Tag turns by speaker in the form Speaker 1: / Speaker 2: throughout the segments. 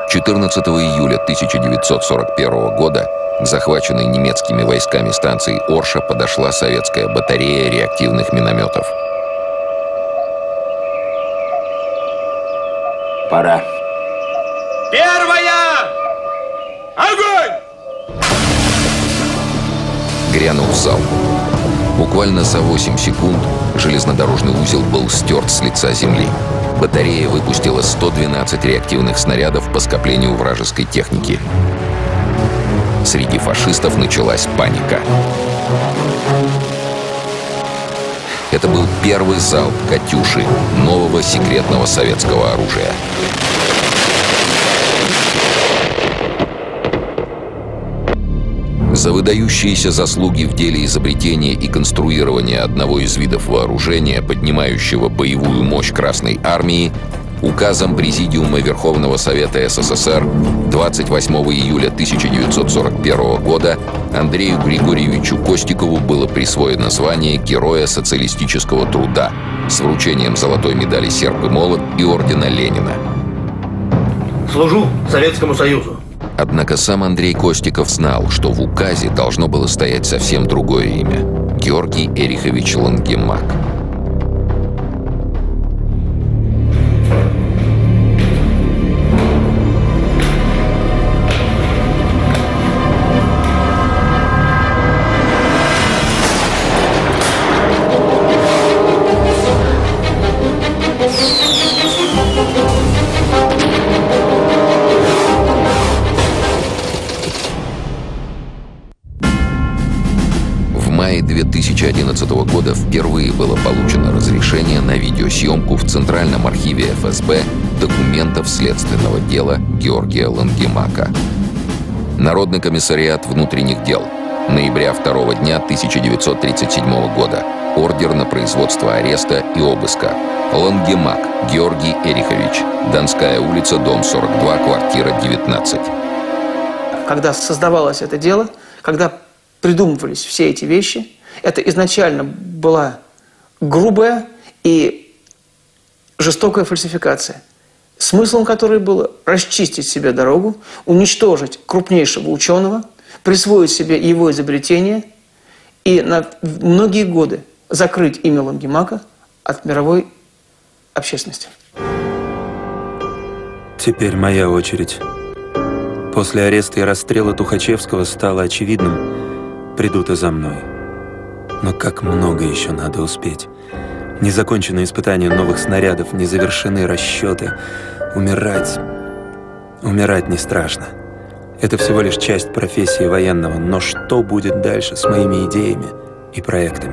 Speaker 1: 14 июля 1941 года к захваченной немецкими войсками станции Орша подошла советская батарея реактивных минометов.
Speaker 2: Пора.
Speaker 3: Первая! Огонь!
Speaker 1: Грянул залп. Буквально за 8 секунд железнодорожный узел был стерт с лица земли. Батарея выпустила 112 реактивных снарядов по скоплению вражеской техники. Среди фашистов началась паника. Это был первый залп «Катюши», нового секретного советского оружия. За выдающиеся заслуги в деле изобретения и конструирования одного из видов вооружения, поднимающего боевую мощь Красной Армии, указом Президиума Верховного Совета СССР 28 июля 1941 года Андрею Григорьевичу Костикову было присвоено звание Героя социалистического труда с вручением золотой медали «Серп и молот» и ордена Ленина.
Speaker 4: Служу Советскому Союзу.
Speaker 1: Однако сам Андрей Костиков знал, что в указе должно было стоять совсем другое имя – Георгий Эрихович Лангемак. В мае 2011 года впервые было получено разрешение на видеосъемку в Центральном архиве ФСБ документов следственного дела Георгия Лангемака. Народный комиссариат внутренних дел. Ноября 2 дня 1937 года. Ордер на производство ареста и обыска. Лангемак Георгий Эрихович. Донская улица, дом 42, квартира 19.
Speaker 5: Когда создавалось это дело, когда придумывались все эти вещи, это изначально была грубая и жестокая фальсификация, смыслом которой было расчистить себе дорогу, уничтожить крупнейшего ученого, присвоить себе его изобретение и на многие годы закрыть имя Лангемака от мировой общественности.
Speaker 6: Теперь моя очередь. После ареста и расстрела Тухачевского стало очевидным, придут и за мной. Но как много еще надо успеть. Не закончены испытания новых снарядов, не завершены расчеты. Умирать не страшно. Это всего лишь часть профессии военного. Но что будет дальше с моими идеями и проектами?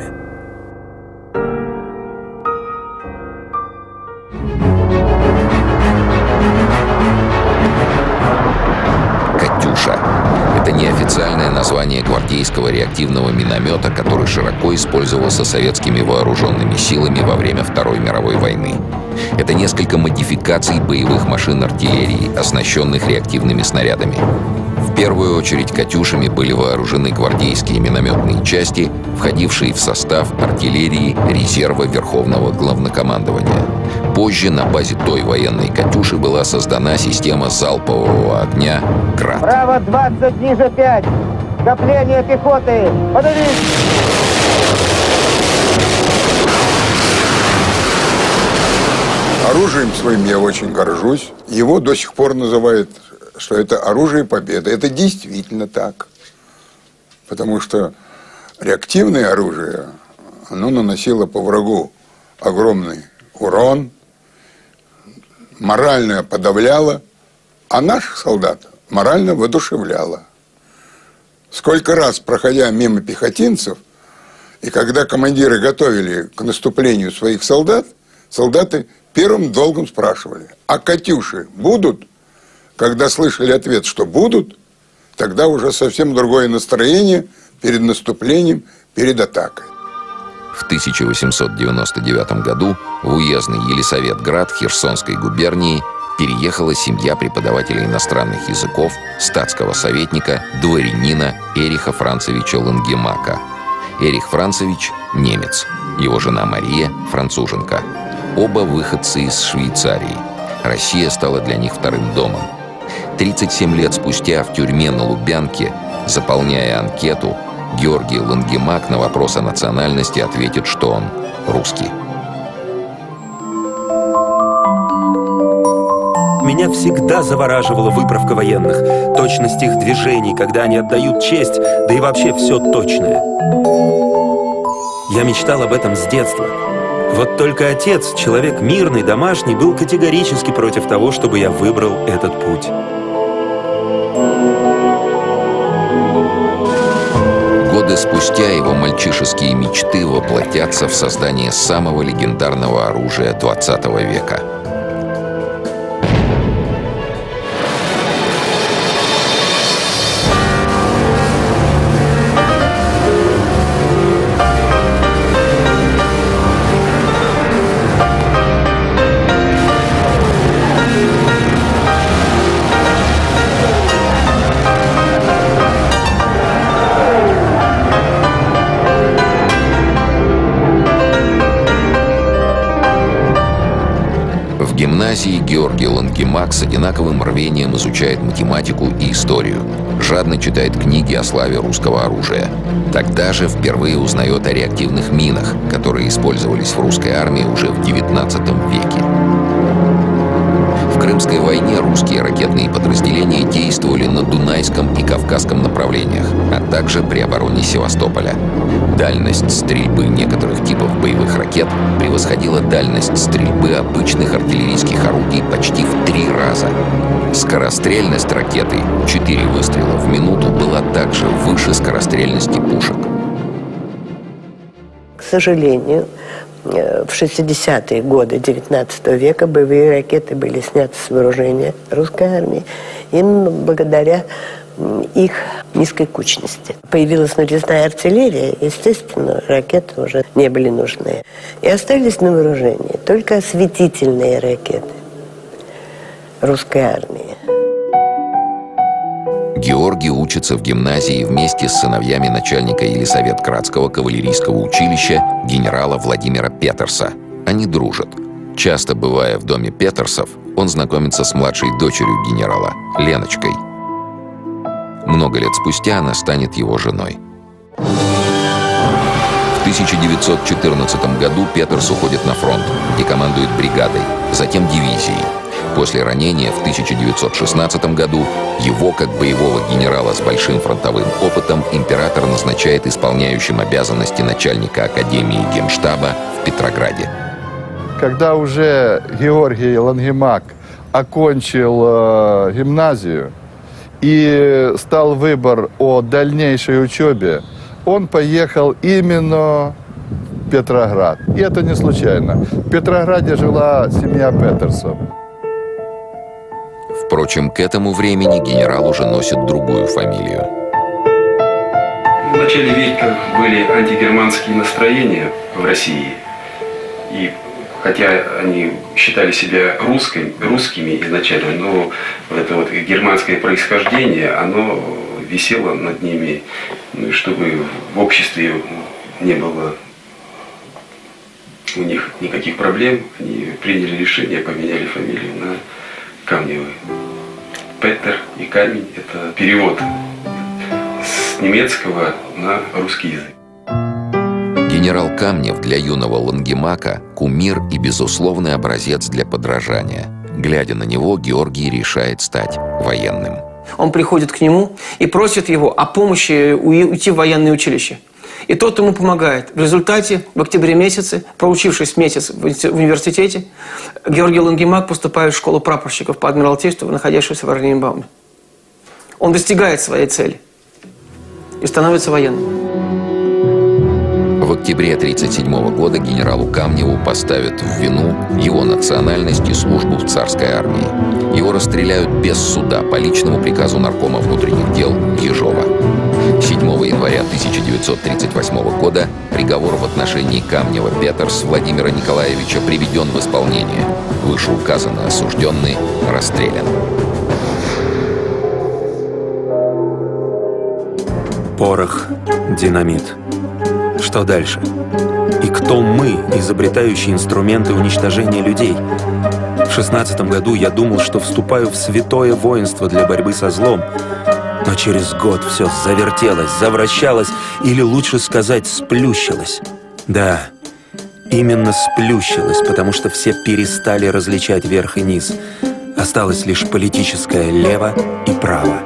Speaker 1: «Катюша» — это неофициальное название гвардейского реактивного миномета, который широко использовался советскими вооруженными силами во время Второй мировой войны. Это несколько модификаций боевых машин артиллерии, оснащенных реактивными снарядами. В первую очередь «Катюшами» были вооружены гвардейские минометные части, входившие в состав артиллерии резерва Верховного Главнокомандования. Позже на базе той военной «Катюши» была создана система залпового огня «Град».
Speaker 7: Право 20, ниже 5. Скопление пехоты. Подавить!
Speaker 8: Оружием своим я очень горжусь. Его до сих пор называют, что это оружие победы. Это действительно так. Потому что реактивное оружие, оно наносило по врагу огромный урон, морально подавляло, а наших солдат морально воодушевляло. Сколько раз, проходя мимо пехотинцев, и когда командиры готовили к наступлению своих солдат, солдаты первым долгом спрашивали: а «Катюши» будут? Когда слышали ответ, что будут, тогда уже совсем другое настроение перед наступлением, перед атакой.
Speaker 1: В 1899 году в уездный Елисаветград Херсонской губернии переехала семья преподавателя иностранных языков, статского советника, дворянина Эриха Францевича Лангемака. Эрих Францевич – немец, его жена Мария – француженка. Оба выходцы из Швейцарии. Россия стала для них вторым домом. 37 лет спустя в тюрьме на Лубянке, заполняя анкету, Георгий Лангемак на вопрос о национальности ответит, что он русский.
Speaker 6: Меня всегда завораживала выправка военных, точность их движений, когда они отдают честь, да и вообще все точное. Я мечтал об этом с детства. Вот только отец, человек мирный, домашний, был категорически против того, чтобы я выбрал этот путь.
Speaker 1: Годы спустя его мальчишеские мечты воплотятся в создание самого легендарного оружия 20 века. В гимназии Георгий Лангемак с одинаковым рвением изучает математику и историю. Жадно читает книги о славе русского оружия. Тогда же впервые узнает о реактивных минах, которые использовались в русской армии уже в XIX веке. В Крымской войне русские ракетные подразделения действовали на Дунайском и Кавказском направлениях, а также при обороне Севастополя. Дальность стрельбы некоторых типов боевых ракет превосходила дальность стрельбы обычных артиллерийских орудий почти в 3 раза. Скорострельность ракеты 4 выстрела в минуту была также выше скорострельности пушек.
Speaker 2: К сожалению, в 60-е годы XIX века боевые ракеты были сняты с вооружения русской армии именно благодаря их низкой кучности. Появилась нарезная артиллерия, естественно, ракеты уже не были нужны. И остались на вооружении только осветительные ракеты русской армии.
Speaker 1: Георгий учится в гимназии вместе с сыновьями начальника Елисаветградского кавалерийского училища генерала Владимира Петерса. Они дружат. Часто бывая в доме Петерсов, он знакомится с младшей дочерью генерала, Леночкой. Много лет спустя она станет его женой. В 1914 году Петерс уходит на фронт, где командует бригадой, затем дивизией. После ранения в 1916 году его, как боевого генерала с большим фронтовым опытом, император назначает исполняющим обязанности начальника Академии Генштаба в Петрограде.
Speaker 9: Когда уже Георгий Лангемак окончил гимназию и стал выбор о дальнейшей учебе, он поехал именно в Петроград. И это не случайно. В Петрограде жила семья Петерсов.
Speaker 1: Впрочем, к этому времени генерал уже носит другую фамилию.
Speaker 10: В начале века были антигерманские настроения в России. И хотя они считали себя русскими изначально, но вот это вот германское происхождение, оно висело над ними, ну, чтобы в обществе не было у них никаких проблем. Они приняли решение, поменяли фамилию на Камневы. Петер и камень – это перевод с немецкого на русский язык.
Speaker 1: Генерал Камнев для юного Лангемака – кумир и безусловный образец для подражания. Глядя на него, Георгий решает стать военным.
Speaker 5: Он приходит к нему и просит его о помощи уйти в военное училище. И тот ему помогает. В результате, в октябре месяце, проучившись месяц в университете, Георгий Лангемак поступает в школу прапорщиков по адмиралтейству, находящуюся в Оренбауме. Он достигает своей цели и становится военным.
Speaker 1: В октябре 1937 года генералу Камневу поставят в вину его национальность и службу в царской армии. Его расстреляют без суда по личному приказу наркома внутренних дел Ежова. 7 января 1938 года приговор в отношении Камнева Петерс Владимира Николаевича приведен в исполнение. Вышеуказанный осужденный расстрелян.
Speaker 6: Порох, динамит. Что дальше? И кто мы, изобретающие инструменты уничтожения людей? В 16 году я думал, что вступаю в святое воинство для борьбы со злом. Но через год все завертелось, завращалось, или лучше сказать, сплющилось. Да, именно сплющилось, потому что все перестали различать верх и низ. Осталось лишь политическое лево и право.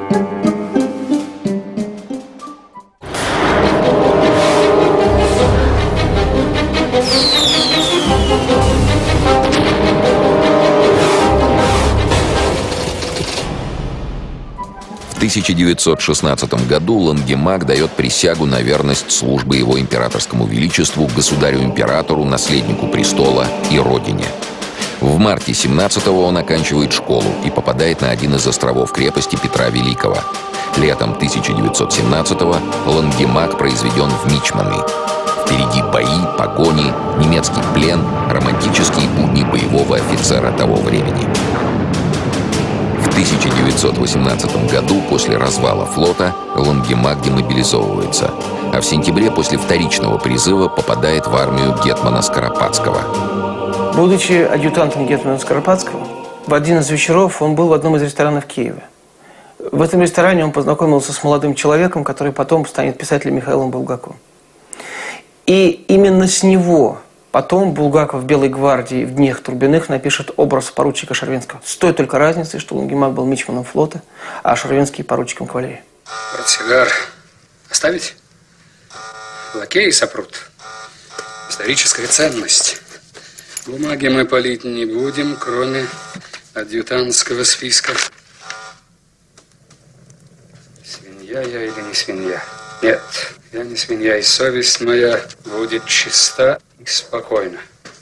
Speaker 1: В 1916 году Лангемак дает присягу на верность службы его императорскому величеству, государю-императору, наследнику престола и родине. В марте 17-го он оканчивает школу и попадает на один из островов крепости Петра Великого. Летом 1917-го Лангемак произведен в мичманы. Впереди бои, погони, немецкий плен, романтические будни боевого офицера того времени. В 1918 году после развала флота Лангемак демобилизовывается, а в сентябре после вторичного призыва попадает в армию гетмана Скоропадского.
Speaker 5: Будучи адъютантом гетмана Скоропадского, в один из вечеров он был в одном из ресторанов Киева. В этом ресторане он познакомился с молодым человеком, который потом станет писателем Михаилом Булгаковым. И именно с него потом Булгаков в «Белой гвардии» в «Днях Турбиных» напишет образ поручика Шарвинского. С той только разницей, что Лангемак был мичманом флота, а Шарвинский поручиком кавалерии.
Speaker 11: Портсигар оставить? Лакеи сопрут. Историческая ценность. Бумаги мы палить не будем, кроме адъютантского списка. Свинья я или не свинья? Нет, я не свинья, и совесть моя будет чиста и спокойна.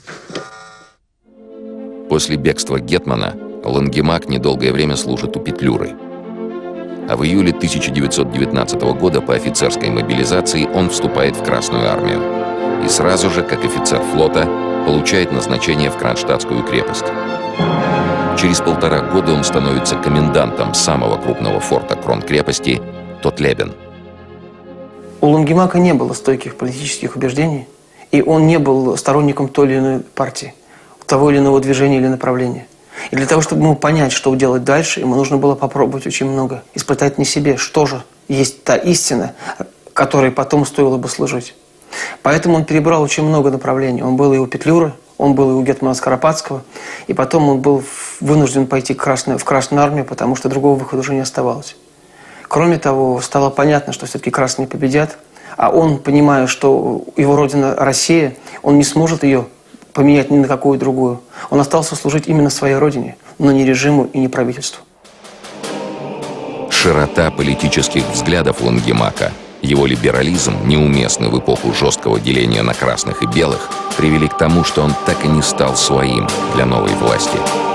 Speaker 1: После бегства гетмана Лангемак недолгое время служит у Петлюры. А в июле 1919 года по офицерской мобилизации он вступает в Красную армию. И сразу же, как офицер флота, получает назначение в Кронштадтскую крепость. Через 1,5 года он становится комендантом самого крупного форта кронкрепости Тотлебен.
Speaker 5: У Лангемака не было стойких политических убеждений, и он не был сторонником той или иной партии, того или иного движения или направления. И для того, чтобы ему понять, что делать дальше, ему нужно было попробовать очень много, испытать на себе, что же есть та истина, которой потом стоило бы служить. Поэтому он перебрал очень много направлений. Он был и у Петлюры, он был и у гетмана Скоропадского, и потом он был вынужден пойти в Красную армию, потому что другого выхода уже не оставалось. Кроме того, стало понятно, что все-таки красные победят, а он, понимая, что его родина Россия, он не сможет ее поменять ни на какую другую. Он остался служить именно своей родине, но не режиму и не правительству.
Speaker 1: Широта политических взглядов Лангемака, его либерализм, неуместный в эпоху жесткого деления на красных и белых, привели к тому, что он так и не стал своим для новой власти.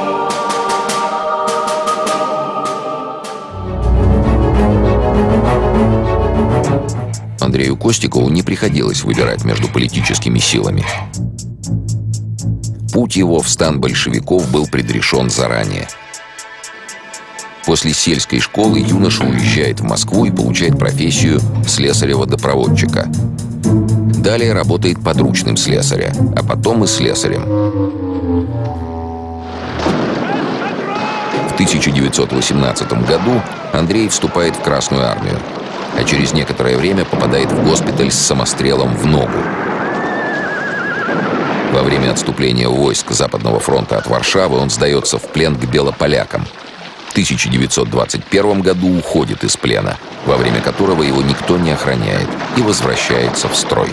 Speaker 1: Андрею Костикову не приходилось выбирать между политическими силами. Путь его в стан большевиков был предрешен заранее. После сельской школы юноша уезжает в Москву и получает профессию слесаря-водопроводчика. Далее работает подручным слесаря, а потом и слесарем. В 1918 году Андрей вступает в Красную армию, а через некоторое время попадает в госпиталь с самострелом в ногу. Во время отступления войск Западного фронта от Варшавы он сдается в плен к белополякам. В 1921 году уходит из плена, во время которого его никто не охраняет, и возвращается в строй.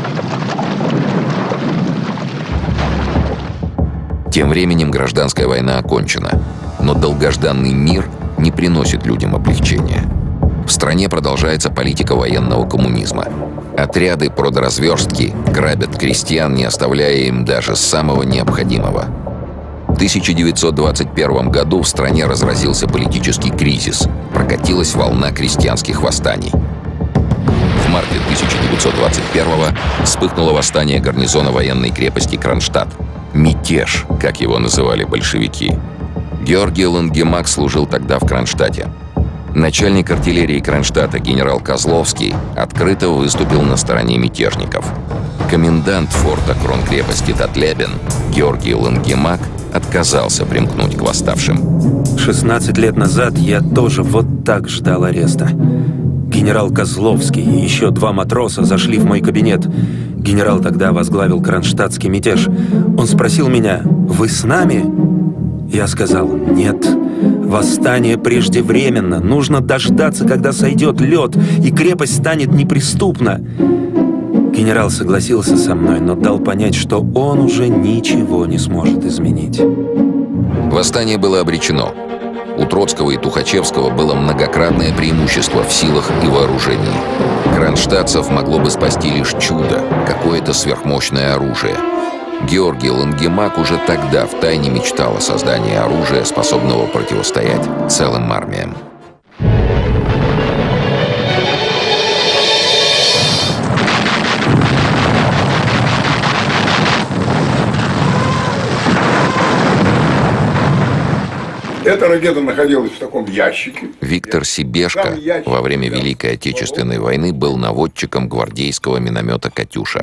Speaker 1: Тем временем гражданская война окончена, но долгожданный мир не приносит людям облегчения. В стране продолжается политика военного коммунизма. Отряды продразверстки грабят крестьян, не оставляя им даже самого необходимого. В 1921 году в стране разразился политический кризис. Прокатилась волна крестьянских восстаний. В марте 1921 вспыхнуло восстание гарнизона военной крепости Кронштадт. Мятеж, как его называли большевики. Георгий Лангемак служил тогда в Кронштадте. Начальник артиллерии Кронштадта генерал Козловский открыто выступил на стороне мятежников. Комендант форта кронкрепости Тотлебен Георгий Лангемак отказался примкнуть к восставшим.
Speaker 6: 16 лет назад я тоже вот так ждал ареста. Генерал Козловский и еще 2 матроса зашли в мой кабинет. Генерал тогда возглавил кронштадтский мятеж. Он спросил меня: «Вы с нами?» Я сказал: «Нет. Восстание преждевременно. Нужно дождаться, когда сойдет лед, и крепость станет неприступна». Генерал согласился со мной, но дал понять, что он уже ничего не сможет изменить.
Speaker 1: Восстание было обречено. У Троцкого и Тухачевского было многократное преимущество в силах и вооружении. Кронштадтцев могло бы спасти лишь чудо, какое-то сверхмощное оружие. Георгий Лангемак уже тогда втайне мечтал о создании оружия, способного противостоять целым армиям.
Speaker 8: Эта ракета находилась в таком ящике.
Speaker 1: Виктор Себешко во время Великой Отечественной войны был наводчиком гвардейского миномета «Катюша».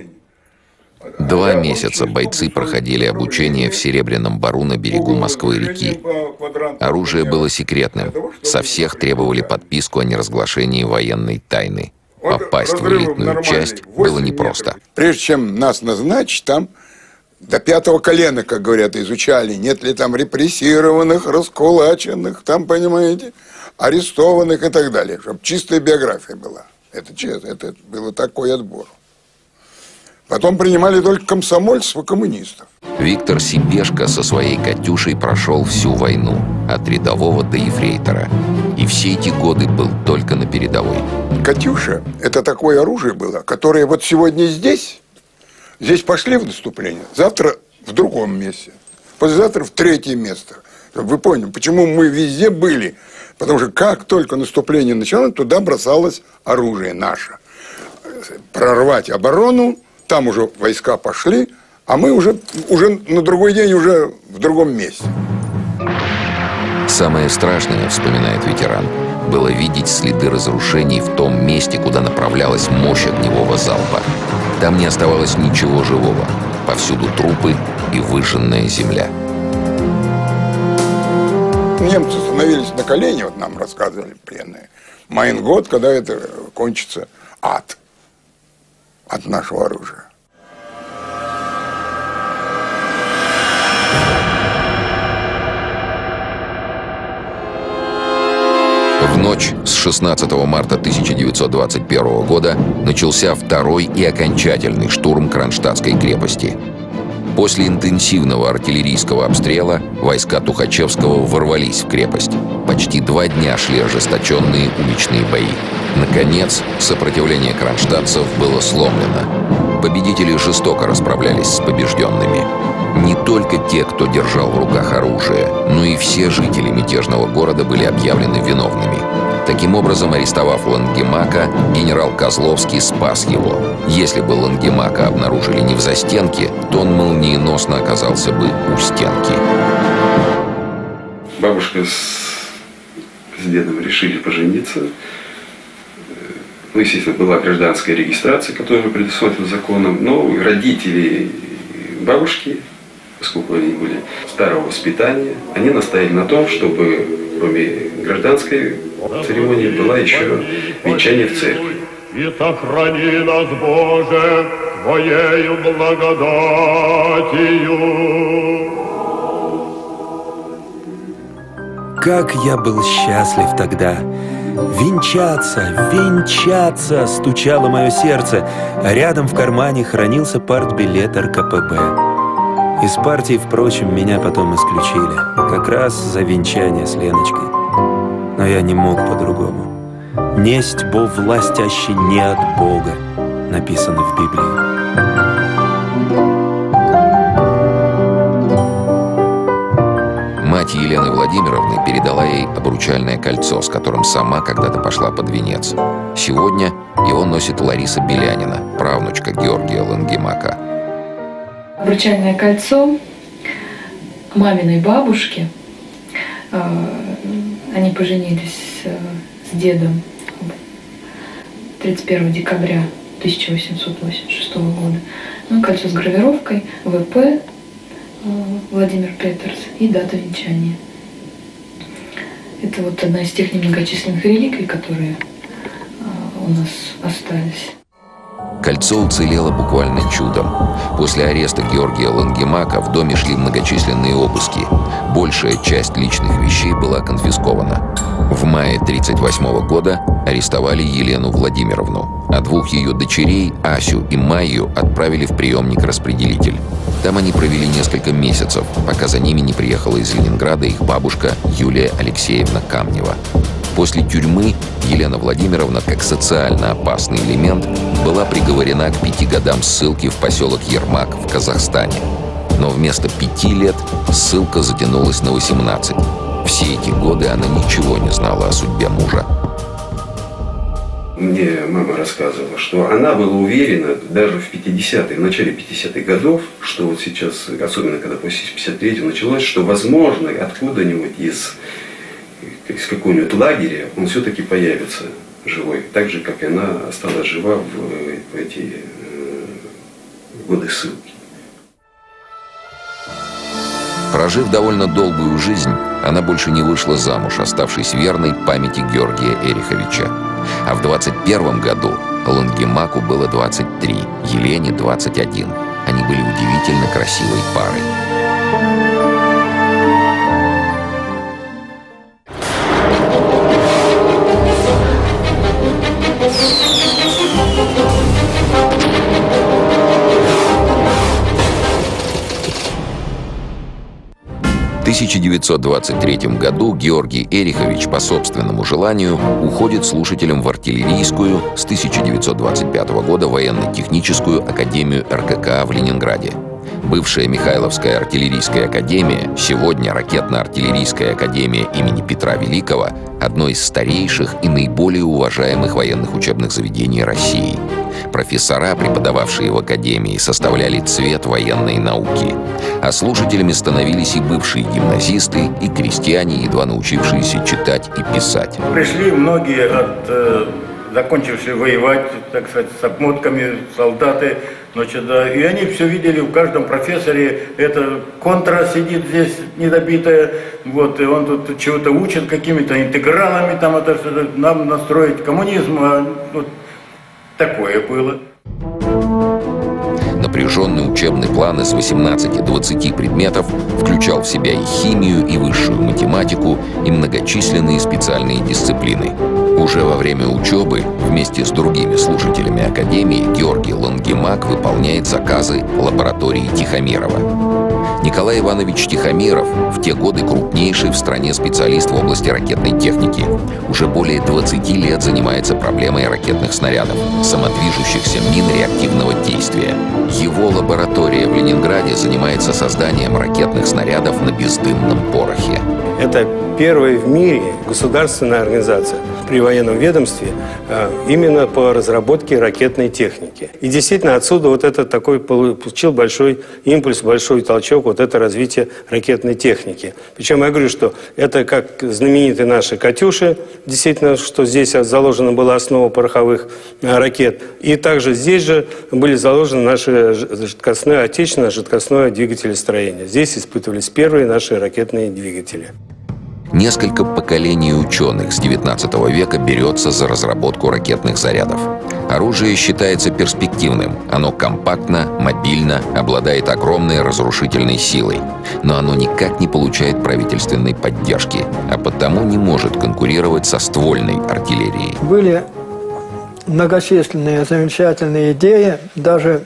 Speaker 1: 2 месяца бойцы проходили обучение в Серебряном Бару на берегу Москвы-реки. Оружие было секретным. Со всех требовали подписку о неразглашении военной тайны. Попасть в элитную часть было непросто.
Speaker 8: Прежде чем нас назначить, там до 5-го колена, как говорят, изучали, нет ли там репрессированных, раскулаченных, там, понимаете, арестованных и так далее, чтобы чистая биография была. Это было такой отбор. Потом принимали только комсомольцев и коммунистов.
Speaker 1: Виктор Себешко со своей «Катюшей» прошел всю войну, от рядового до ефрейтора. И все эти годы был только на передовой.
Speaker 8: «Катюша» — это такое оружие было, которое вот сегодня здесь пошли в наступление, завтра в другом месте, послезавтра в 3-е место. Вы поняли, почему мы везде были? Потому что как только наступление началось, туда бросалось оружие наше. Прорвать оборону, там уже войска пошли, а мы уже на другой день уже в другом месте.
Speaker 1: Самое страшное, вспоминает ветеран, было видеть следы разрушений в том месте, куда направлялась мощь огневого залпа. Там не оставалось ничего живого. Повсюду трупы и выжженная земля.
Speaker 8: Немцы становились на колени, вот нам рассказывали пленные. Майн год, когда это кончится ад от нашего оружия.
Speaker 1: В ночь с 16 марта 1921 года начался 2-й и окончательный штурм Кронштадтской крепости. После интенсивного артиллерийского обстрела войска Тухачевского ворвались в крепость. Почти 2 дня шли ожесточенные уличные бои. Наконец, сопротивление кронштадтцев было сломлено. Победители жестоко расправлялись с побежденными. Не только те, кто держал в руках оружие, но и все жители мятежного города были объявлены виновными. Таким образом, арестовав Лангемака, генерал Козловский спас его. Если бы Лангемака обнаружили не в застенке, то он молниеносно оказался бы у стенки.
Speaker 10: Бабушка с дедом решили пожениться. Ну, естественно, была гражданская регистрация, которая предусмотрена законом, но родители бабушки, поскольку они были старого воспитания, они настояли на том, чтобы кроме гражданской церемонии была еще венчание в церкви.
Speaker 3: И сохрани нас, Боже, Твоею благодатью.
Speaker 6: Как я был счастлив тогда! «Венчаться, венчаться!» — стучало мое сердце, а рядом в кармане хранился партбилет РКПБ. Из партии, впрочем, меня потом исключили, как раз за венчание с Леночкой. Но я не мог по-другому. «Несть бо властящий не от Бога», написано в Библии.
Speaker 1: Мать Елены Владимировны передала ей обручальное кольцо, с которым сама когда-то пошла под венец. Сегодня его носит Лариса Белянина, правнучка Георгия Лангемака.
Speaker 12: Обручальное кольцо маминой бабушки. Они поженились с дедом 31 декабря 1886 года. Ну, кольцо с гравировкой ВП Владимир Петерс, и дата венчания. Это вот одна из тех немногочисленных реликвий, которые у нас остались.
Speaker 1: Кольцо уцелело буквально чудом. После ареста Георгия Лангемака в доме шли многочисленные обыски. Большая часть личных вещей была конфискована. В мае 1938 года арестовали Елену Владимировну, а двух ее дочерей, Асю и Майю, отправили в приемник-распределитель. Там они провели несколько месяцев, пока за ними не приехала из Ленинграда их бабушка Юлия Алексеевна Камнева. После тюрьмы Елена Владимировна, как социально опасный элемент, была приговорена к 5 годам ссылки в поселок Ермак в Казахстане. Но вместо 5 лет ссылка затянулась на 18. Все эти годы она ничего не знала о судьбе мужа.
Speaker 10: Мне мама рассказывала, что она была уверена даже в 50-е, в начале 50-х годов, что вот сейчас, особенно когда после 53-го началось, что возможно откуда-нибудь из какого-нибудь лагеря он все-таки появится живой, так же, как и она осталась жива в эти годы ссылки.
Speaker 1: Прожив довольно долгую жизнь, она больше не вышла замуж, оставшись верной памяти Георгия Эриховича. А в 21 году Лангемаку было 23, Елене 21. Они были удивительно красивой парой. В 1923 году Георгий Эрихович по собственному желанию уходит слушателем в артиллерийскую, с 1925 года военно-техническую академию РККА в Ленинграде. Бывшая Михайловская артиллерийская академия, сегодня ракетно-артиллерийская академия имени Петра Великого, одно из старейших и наиболее уважаемых военных учебных заведений России. Профессора, преподававшие в академии, составляли цвет военной науки. А слушателями становились и бывшие гимназисты, и крестьяне, едва научившиеся читать и писать.
Speaker 13: Пришли многие закончившие воевать, так сказать, с обмотками, солдаты, значит, да, и они все видели в каждом профессоре, это контра сидит здесь недобитая, вот, и он тут чего-то учит какими-то интегралами, там это нам настроить коммунизм, вот, такое было.
Speaker 1: Напряженный учебный план из 18-20 предметов включал в себя и химию, и высшую математику, и многочисленные специальные дисциплины. Уже во время учебы вместе с другими слушателями Академии Георгий Лангемак выполняет заказы лаборатории Тихомирова. Николай Иванович Тихомиров в те годы крупнейший в стране специалист в области ракетной техники. Уже более 20 лет занимается проблемой ракетных снарядов, самодвижущихся мин реактивного действия. Его лаборатория в Ленинграде занимается созданием ракетных снарядов на бездымном порохе.
Speaker 14: Это первая в мире государственная организация при военном ведомстве именно по разработке ракетной техники. И действительно отсюда вот это такой получил большой импульс, большой толчок, вот это развитие ракетной техники. Причем я говорю, что это как знаменитые наши «Катюши», действительно, что здесь заложена была основа пороховых ракет. И также здесь же были заложены наши жидкостное, отечественное жидкостное двигателестроение. Здесь испытывались первые наши ракетные двигатели.
Speaker 1: Несколько поколений ученых с XIX века берется за разработку ракетных зарядов. Оружие считается перспективным. Оно компактно, мобильно, обладает огромной разрушительной силой. Но оно никак не получает правительственной поддержки, а потому не может конкурировать со ствольной артиллерией.
Speaker 15: Были многочисленные замечательные идеи. Даже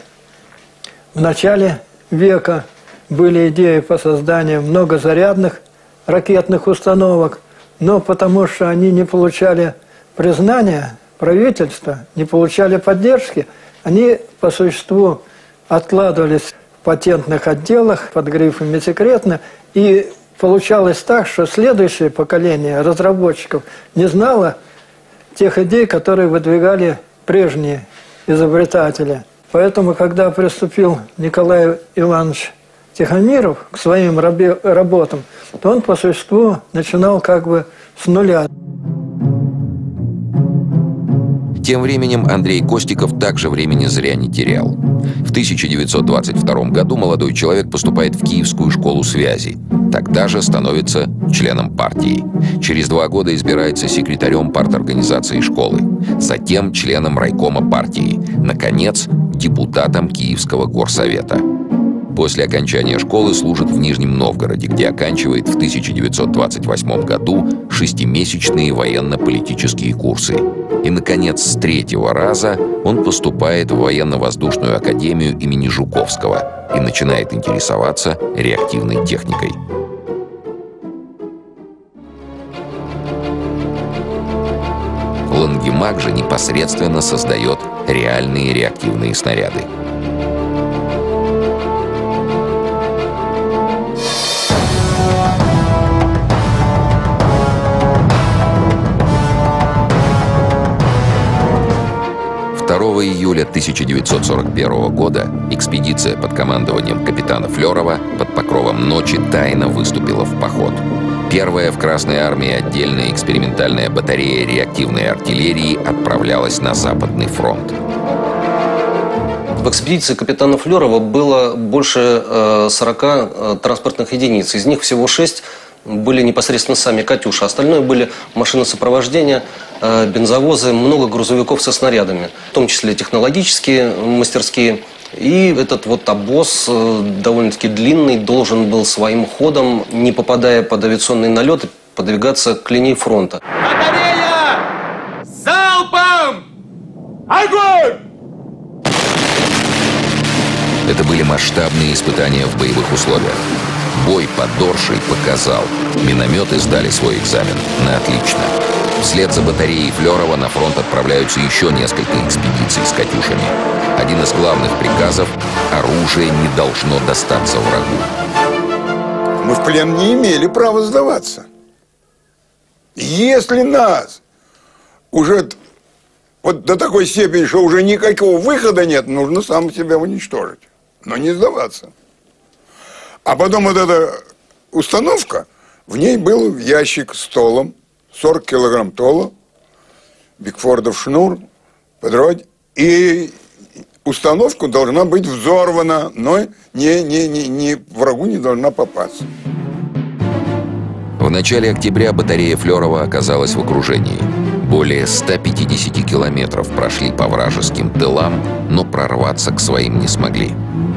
Speaker 15: в начале века были идеи по созданию многозарядных ракетных установок, но потому что они не получали признания правительства, не получали поддержки, они по существу откладывались в патентных отделах под грифами «секретно», и получалось так, что следующее поколение разработчиков не знало тех идей, которые выдвигали прежние изобретатели. Поэтому, когда приступил Николай Иванович Тихомиров к своим работам, то он по существу начинал как бы с нуля.
Speaker 1: Тем временем Андрей Костиков также времени зря не терял. В 1922 году молодой человек поступает в Киевскую школу связи. Тогда же становится членом партии. Через 2 года избирается секретарем парторганизации школы. Затем членом райкома партии. Наконец, депутатом Киевского горсовета. После окончания школы служит в Нижнем Новгороде, где оканчивает в 1928 году 6-месячные военно-политические курсы. И, наконец, с 3-го раза он поступает в военно-воздушную академию имени Жуковского и начинает интересоваться реактивной техникой. Лангемак же непосредственно создает реальные реактивные снаряды. Июля 1941 года экспедиция под командованием капитана Флерова под покровом ночи тайно выступила в поход. Первая в Красной армии отдельная экспериментальная батарея реактивной артиллерии отправлялась на Западный фронт.
Speaker 16: В экспедиции капитана Флерова было больше 40 транспортных единиц. Из них всего 6 были непосредственно сами «Катюши». Остальное были машины сопровождения, бензовозы, много грузовиков со снарядами, в том числе технологические, мастерские. И этот вот обоз, довольно-таки длинный, должен был своим ходом, не попадая под авиационные налеты, подвигаться к линии фронта.
Speaker 17: Батарея! Залпом! Огонь!
Speaker 1: Это были масштабные испытания в боевых условиях. Бой под Доршей показал, минометы сдали свой экзамен на отлично. Вслед за батареей Флерова на фронт отправляются еще несколько экспедиций с «Катюшами». Один из главных приказов – оружие не должно достаться врагу.
Speaker 8: Мы в плен не имели права сдаваться. Если нас уже вот до такой степени, что уже никакого выхода нет, нужно сам себя уничтожить, но не сдаваться. А потом вот эта установка, в ней был ящик с толом, 40 килограмм тола, Бигфордов шнур, подродь, и установка должна быть взорвана, но врагу не должна попасться.
Speaker 1: В начале октября батарея Флерова оказалась в окружении. Более 150 километров прошли по вражеским тылам, но прорваться к своим не смогли.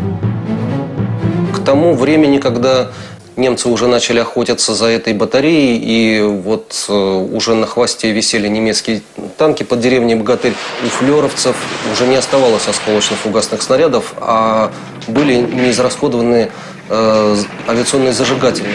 Speaker 16: К тому времени, когда немцы уже начали охотиться за этой батареей, и вот уже на хвосте висели немецкие танки под деревней Богатырь, у флеровцев уже не оставалось осколочно-фугасных снарядов, а были неизрасходованные авиационные зажигатели.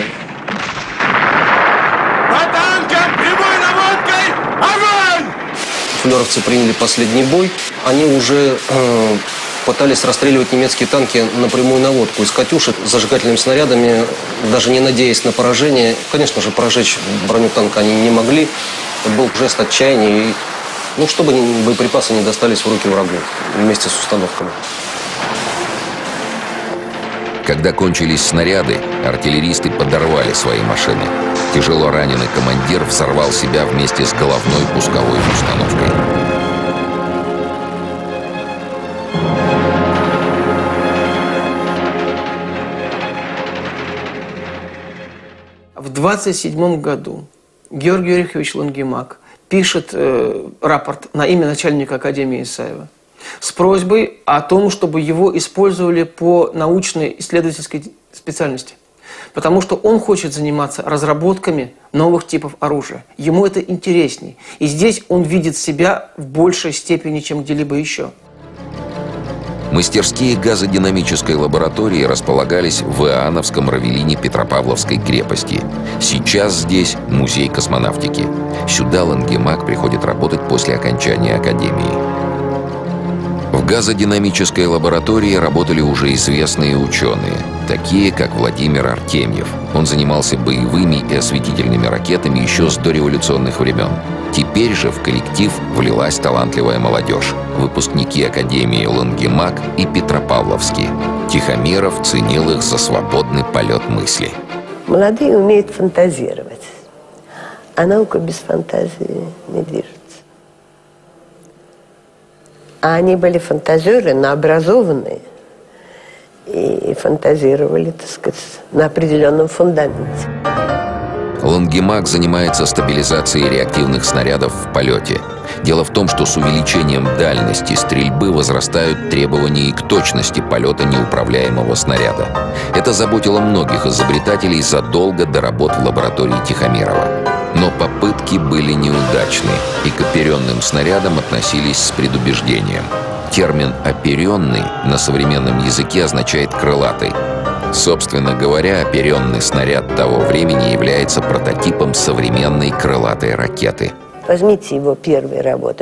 Speaker 17: По танкам прямой наводкой! Огонь!
Speaker 16: Флеровцы приняли последний бой. Они уже пытались расстреливать немецкие танки на прямую наводку из «Катюшек» с зажигательными снарядами, даже не надеясь на поражение. Конечно же, прожечь броню танка они не могли. Это был жест отчаяния, и, чтобы боеприпасы не достались в руки врагу вместе с установками.
Speaker 1: Когда кончились снаряды, артиллеристы подорвали свои машины. Тяжело раненый командир взорвал себя вместе с головной пусковой установкой.
Speaker 5: В 1927 году Георгий Орехович Лангемак пишет рапорт на имя начальника Академии Исаева с просьбой о том, чтобы его использовали по научной исследовательской специальности. Потому что он хочет заниматься разработками новых типов оружия. Ему это интересней. И здесь он видит себя в большей степени, чем где-либо еще.
Speaker 1: Мастерские газодинамической лаборатории располагались в Иоанновском равелине Петропавловской крепости. Сейчас здесь музей космонавтики. Сюда Лангемак приходит работать после окончания академии. В газодинамической лаборатории работали уже известные ученые, такие как Владимир Артемьев. Он занимался боевыми и осветительными ракетами еще с дореволюционных времен. Теперь же в коллектив влилась талантливая молодежь. Выпускники Академии Лангемак и Петропавловский. Тихомиров ценил их за свободный полет мысли.
Speaker 2: Молодые умеют фантазировать, а наука без фантазии не движется. А они были фантазеры, но образованные. И фантазировали, так сказать, на определенном фундаменте.
Speaker 1: Лангемак занимается стабилизацией реактивных снарядов в полете. Дело в том, что с увеличением дальности стрельбы возрастают требования и к точности полета неуправляемого снаряда. Это заботило многих изобретателей задолго до работ в лаборатории Тихомирова. Но попытки были неудачны, и к оперенным снарядам относились с предубеждением. Термин «оперенный» на современном языке означает «крылатый». Собственно говоря, оперенный снаряд того времени является прототипом современной крылатой ракеты.
Speaker 2: Возьмите его первые работы.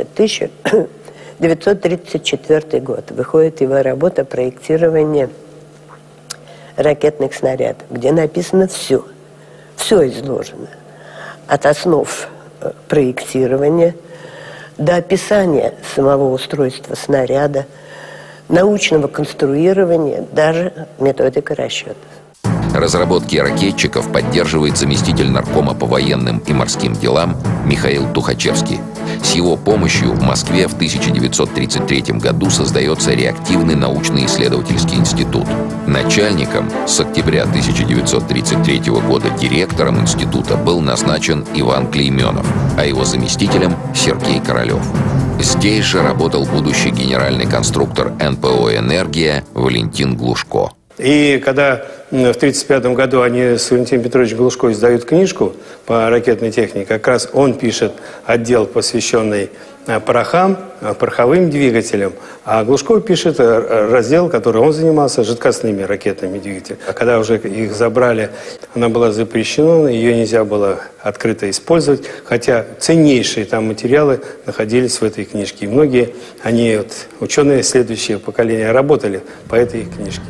Speaker 2: 1934 год. Выходит его работа «Проектирование ракетных снарядов», где написано все. Все изложено. От основ проектирования до описания самого устройства снаряда, научного конструирования, даже методика расчета.
Speaker 1: Разработки ракетчиков поддерживает заместитель наркома по военным и морским делам Михаил Тухачевский. С его помощью в Москве в 1933 году создается реактивный научно-исследовательский институт. Начальником с октября 1933 года директором института был назначен Иван Клейменов, а его заместителем Сергей Королев. Здесь же работал будущий генеральный конструктор НПО «Энергия» Валентин Глушко.
Speaker 14: И когда в 1935 году они с Валентином Петровичем Глушко издают книжку по ракетной технике, как раз он пишет отдел, посвященный порохам, пороховым двигателям, а Глушко пишет раздел, который он занимался жидкостными ракетными двигателями. А когда уже их забрали, она была запрещена, ее нельзя было открыто использовать, хотя ценнейшие там материалы находились в этой книжке. И многие, ученые следующее поколение, работали по этой книжке.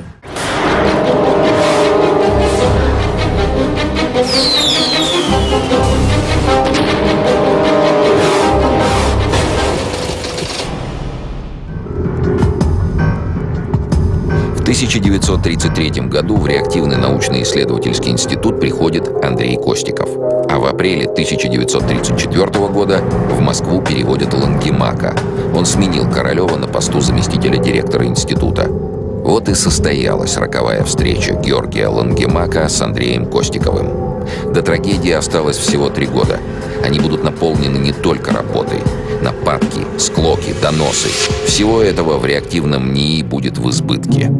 Speaker 1: В 1933 году в реактивный научно-исследовательский институт приходит Андрей Костиков. А в апреле 1934 года в Москву переводят Лангемака. Он сменил Королева на посту заместителя директора института. Вот и состоялась роковая встреча Георгия Лангемака с Андреем Костиковым. До трагедии осталось всего 3 года. Они будут наполнены не только работой. Нападки, склоки, доносы. Всего этого в реактивном НИИ будет в избытке.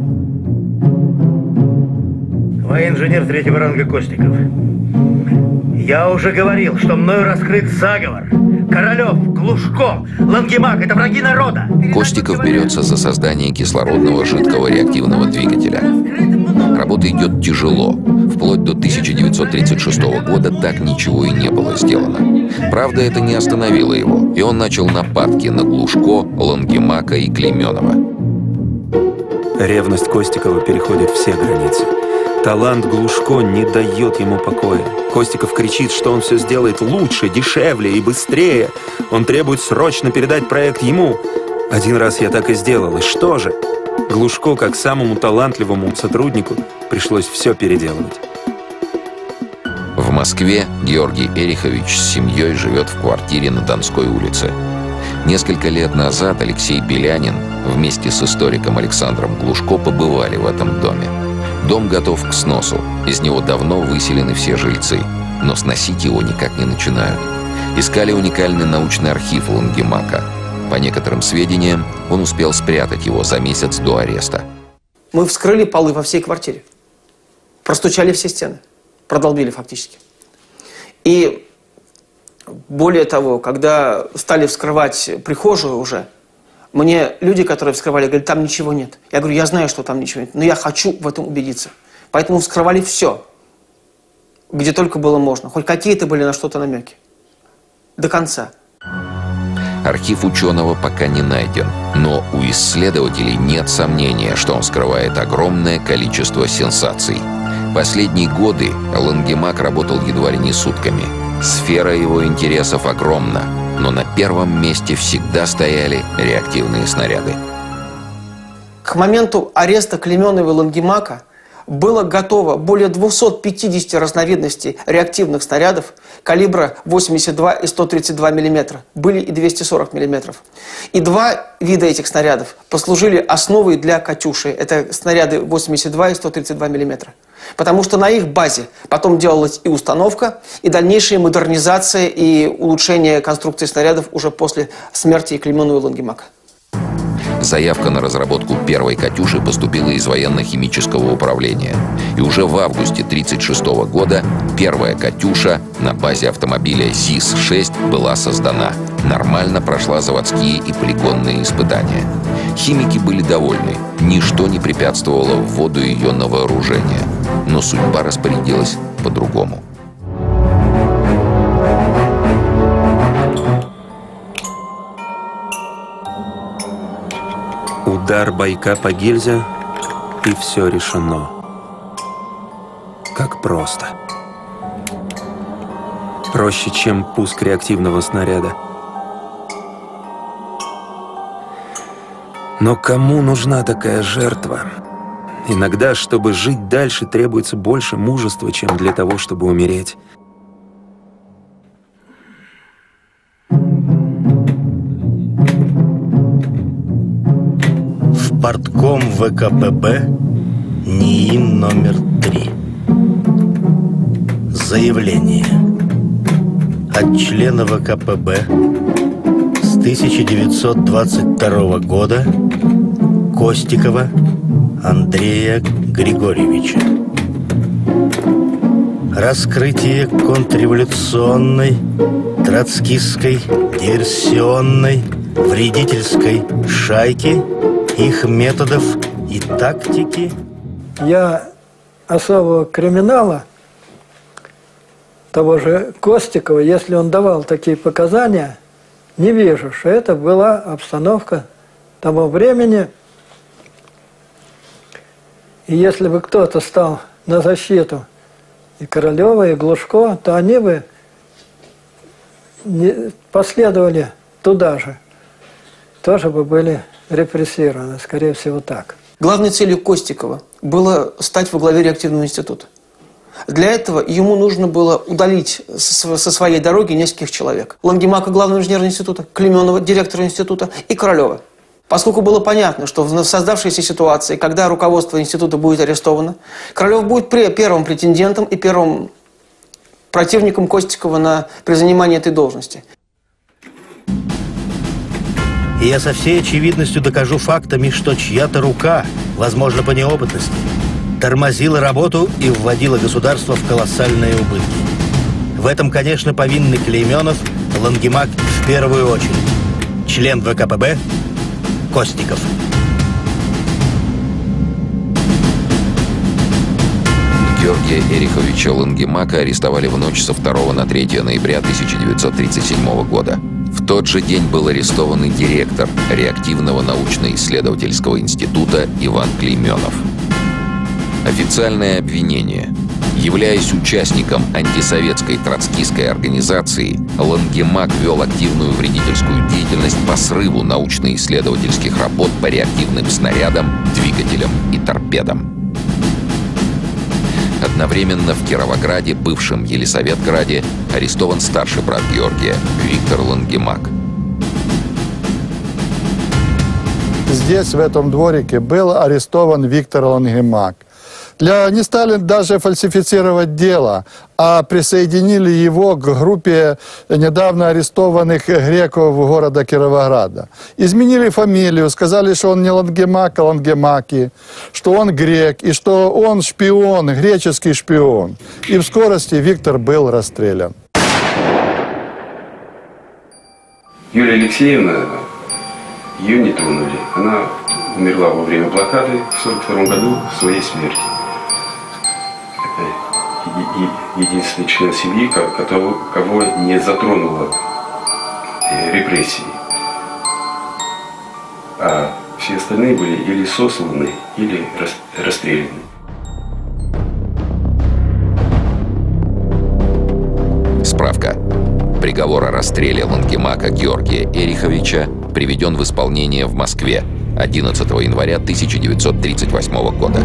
Speaker 4: Военинженер 3-го ранга Костиков. Я уже говорил, что мною раскрыт заговор. Королев, Глушко, Лангемак – это враги народа.
Speaker 1: Костиков берется за создание кислородного жидкого реактивного двигателя. Работа идет тяжело. Вплоть до 1936 года так ничего и не было сделано. Правда, это не остановило его, и он начал нападки на Глушко, Лангемака и Клейменова.
Speaker 6: Ревность Костикова переходит все границы. Талант Глушко не дает ему покоя. Костиков кричит, что он все сделает лучше, дешевле и быстрее. Он требует срочно передать проект ему. Один раз я так и сделал. И что же? Глушко, как самому талантливому сотруднику, пришлось все переделывать.
Speaker 1: В Москве Георгий Эрихович с семьей живет в квартире на Донской улице. Несколько лет назад Алексей Белянин вместе с историком Александром Глушко побывали в этом доме. Дом готов к сносу, из него давно выселены все жильцы, но сносить его никак не начинают. Искали уникальный научный архив Лангемака. По некоторым сведениям, он успел спрятать его за месяц до ареста.
Speaker 5: Мы вскрыли полы во всей квартире, простучали все стены, продолбили фактически. И более того, когда стали вскрывать прихожую уже, мне люди, которые вскрывали, говорят, там ничего нет. Я говорю, я знаю, что там ничего нет, но я хочу в этом убедиться. Поэтому вскрывали все, где только было можно. Хоть какие-то были на что-то намеки. До конца.
Speaker 1: Архив ученого пока не найден, но у исследователей нет сомнения, что он скрывает огромное количество сенсаций. Последние годы Лангемак работал едва ли не сутками. Сфера его интересов огромна, но на первом месте всегда стояли реактивные снаряды.
Speaker 5: К моменту ареста Клейменова и Лангемака было готово более 250 разновидностей реактивных снарядов, калибра 82 и 132 мм. Были и 240 мм. И два вида этих снарядов послужили основой для «Катюши». Это снаряды 82 и 132 мм. Потому что на их базе потом делалась и установка, и дальнейшая модернизация и улучшение конструкции снарядов уже после смерти Клеймена и Лангемака.
Speaker 1: Заявка на разработку первой «Катюши» поступила из военно-химического управления. И уже в августе 1936 года первая «Катюша» на базе автомобиля ЗИС-6 была создана. Нормально прошла заводские и полигонные испытания. Химики были довольны. Ничто не препятствовало вводу ее на вооружение. Но судьба распорядилась по-другому.
Speaker 6: Удар байка по гильзе, и все решено. Как просто. Проще, чем пуск реактивного снаряда. Но кому нужна такая жертва? Иногда, чтобы жить дальше, требуется больше мужества, чем для того, чтобы умереть.
Speaker 4: Партком ВКПБ НИИ номер 3. Заявление от члена ВКПБ с 1922 года Костикова Андрея Григорьевича. Раскрытие контрреволюционной, троцкистской, диверсионной, вредительской шайки, их методов и тактики.
Speaker 15: Я особого криминала того же Костикова, если он давал такие показания, не вижу, что это была обстановка того времени. И если бы кто-то стал на защиту и Королева, и Глушко, то они бы не последовали туда же. Тоже бы были репрессированы, скорее всего, так.
Speaker 5: Главной целью Костикова было стать во главе реактивного института. Для этого ему нужно было удалить со своей дороги нескольких человек. Лангемака, главного инженера института, Клейменова, директора института, и Королева. Поскольку было понятно, что в создавшейся ситуации, когда руководство института будет арестовано, Королев будет первым претендентом и первым противником Костикова при занимании этой должности.
Speaker 4: И я со всей очевидностью докажу фактами, что чья-то рука, возможно, по неопытности, тормозила работу и вводила государство в колоссальные убытки. В этом, конечно, повинны Клейменов, Лангемак в первую очередь. Член ВКПБ Костиков.
Speaker 1: Георгия Эриховича Лангемака арестовали в ночь со 2 на 3 ноября 1937 года. В тот же день был арестован и директор реактивного научно-исследовательского института Иван Клейменов. Официальное обвинение. Являясь участником антисоветской троцкистской организации, Лангемак вел активную вредительскую деятельность по срыву научно-исследовательских работ по реактивным снарядам, двигателям и торпедам. Одновременно в Кировограде, бывшем Елисаветграде, арестован старший брат Георгия, Виктор Лангемак.
Speaker 9: Здесь, в этом дворике, был арестован Виктор Лангемак. Не стали даже фальсифицировать дело, а присоединили его к группе недавно арестованных греков города Кировограда. Изменили фамилию, сказали, что он не Лангемак, а Лангемаки, что он грек, и что он шпион, греческий шпион. И в скорости Виктор был расстрелян.
Speaker 10: Юлия Алексеевна, ее не тронули. Она умерла во время блокады в 1942 году своей смерти. Единственный член семьи, кого не затронуло репрессии. А все остальные были или сосланы, или расстреляны.
Speaker 1: Справка. Приговор о расстреле Лангемака Георгия Эриховича приведен в исполнение в Москве 11 января 1938 года.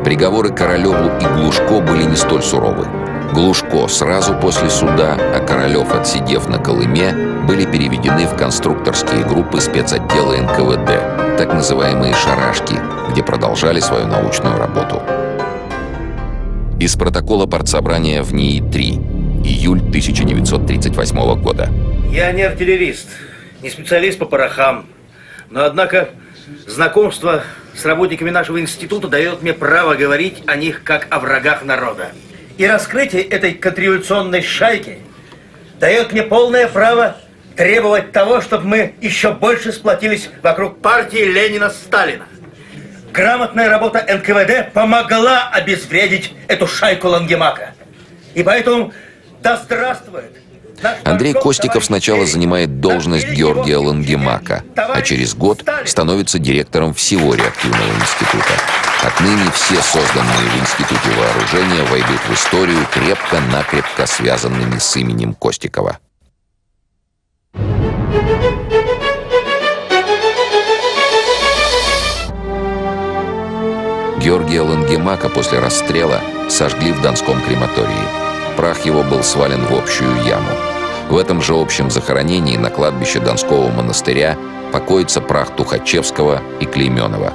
Speaker 1: Приговоры Королеву и Глушко были не столь суровы. Глушко сразу после суда, а Королев, отсидев на Колыме, были переведены в конструкторские группы спецотдела НКВД, так называемые «шарашки», где продолжали свою научную работу. Из протокола партсобрания в НИИ-3, июль 1938 года.
Speaker 4: Я не артиллерист, не специалист по порохам, но, однако, знакомство с работниками нашего института дает мне право говорить о них как о врагах народа. И раскрытие этой контрреволюционной шайки дает мне полное право требовать того, чтобы мы еще больше сплотились вокруг партии Ленина-Сталина. Грамотная работа НКВД помогла обезвредить эту шайку Лангемака. И поэтому да здравствует
Speaker 1: Андрей Костиков сначала занимает должность Георгия Лангемака, а через год становится директором всего реактивного института. Отныне все созданные в Институте вооружения войдут в историю крепко-накрепко связанными с именем Костикова. Георгия Лангемака после расстрела сожгли в Донском крематории. Прах его был свален в общую яму. В этом же общем захоронении на кладбище Донского монастыря покоится прах Тухачевского и Клейменова.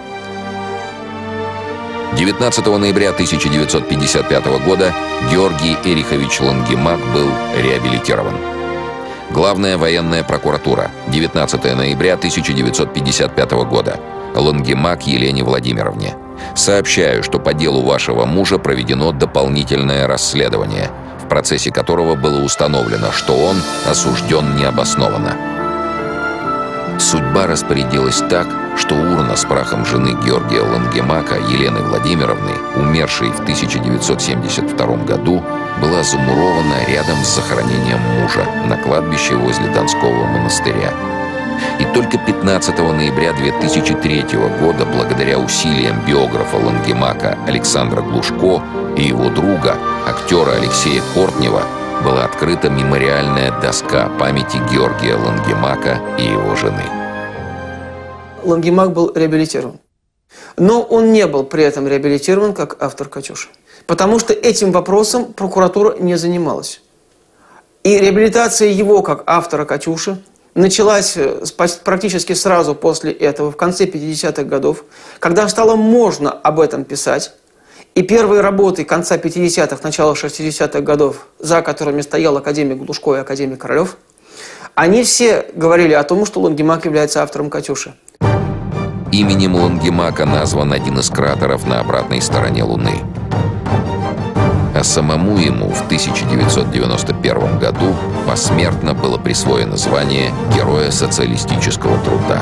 Speaker 1: 19 ноября 1955 года Георгий Эрихович Лангемак был реабилитирован. Главная военная прокуратура. 19 ноября 1955 года. Лангемак Елене Владимировне. Сообщаю, что по делу вашего мужа проведено дополнительное расследование, в процессе которого было установлено, что он осужден необоснованно. Судьба распорядилась так, что урна с прахом жены Георгия Лангемака, Елены Владимировны, умершей в 1972 году, была замурована рядом с захоронением мужа на кладбище возле Донского монастыря. И только 15 ноября 2003 года, благодаря усилиям биографа Лангемака Александра Глушко и его друга, актера Алексея Кортнева, была открыта мемориальная доска памяти Георгия Лангемака и его жены.
Speaker 5: Лангемак был реабилитирован. Но он не был при этом реабилитирован как автор «Катюши». Потому что этим вопросом прокуратура не занималась. И реабилитация его как автора «Катюши» началась практически сразу после этого, в конце 50-х годов, когда стало можно об этом писать. И первые работы конца 50-х, начала 60-х годов, за которыми стоял академик Глушко и академик Королев, они все говорили о том, что Лангемак является автором «Катюши».
Speaker 1: Именем Лангемака назван один из кратеров на обратной стороне Луны. А самому ему в 1991 году посмертно было присвоено звание Героя социалистического труда.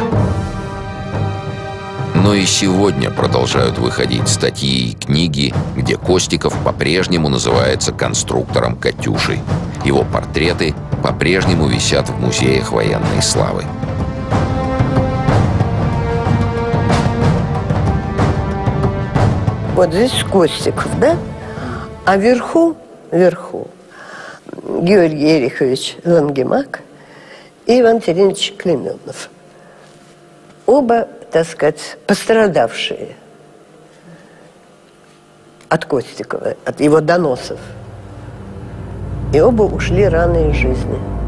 Speaker 1: Но и сегодня продолжают выходить статьи и книги, где Костиков по-прежнему называется конструктором «Катюши». Его портреты по-прежнему висят в музеях военной славы.
Speaker 2: Вот здесь Костиков, да? А вверху Георгий Эрихович Лангемак и Иван Терентьевич Клейменов. Оба, так сказать, пострадавшие от Костикова, от его доносов. И оба ушли рано из жизни.